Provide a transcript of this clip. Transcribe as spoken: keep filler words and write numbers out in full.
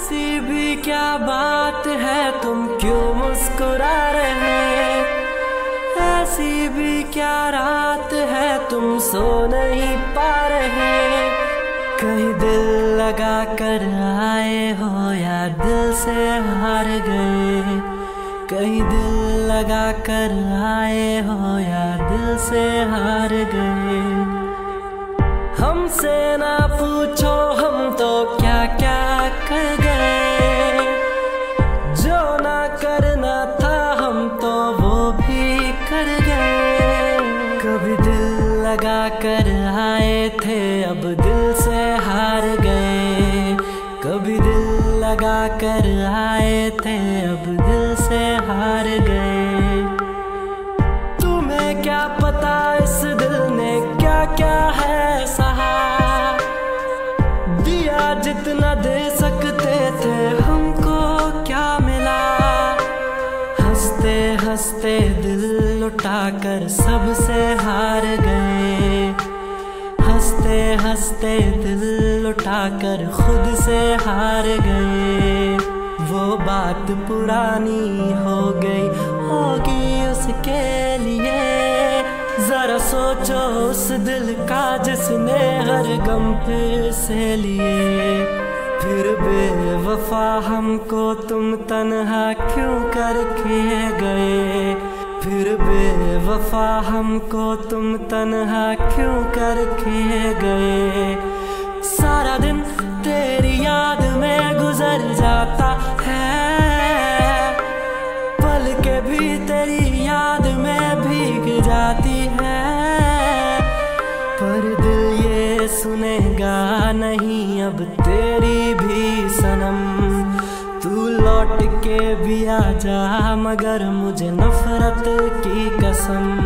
ऐसी भी क्या बात है, तुम क्यों मुस्कुरा रहे? ऐसी भी क्या रात है, तुम सो नहीं पा रहे? कहीं दिल लगा कर आए हो या दिल से हार गए? कहीं दिल लगा कर आए हो या दिल से हार गए? हमसे ना पूछो हम तो क्या क्या कर गए, जो ना करना था हम तो वो भी कर गए। कभी दिल लगा कर आए थे अब दिल से हार गए, कभी दिल लगा कर आए थे अब दिल से हार गए। तुम्हें क्या पता इस दिल ने क्या क्या है सहा, दिया जितना दे सकते थे हमको क्या मिला। हंसते हंसते दिल लुटा कर सबसे हार गए, हंसते हंसते दिल लुटा कर खुद से हार गए। वो बात पुरानी हो गई होगी उसके लिए, जरा सोचो उस दिल का जिसने हर गम फिर से लिए। फिर बेवफा हमको तुम तन्हा क्यों करके गए, फिर बेवफा हमको तुम तन्हा क्यों करके गए। सारा दिन तेरी याद में गुजर जाता है, पल के भी तेरी याद में भीग जाती है। पर दिल ये सुनेगा नहीं अब तेरी भी सनम, तू लौट के भी आ जा मगर मुझे नफरत की कसम।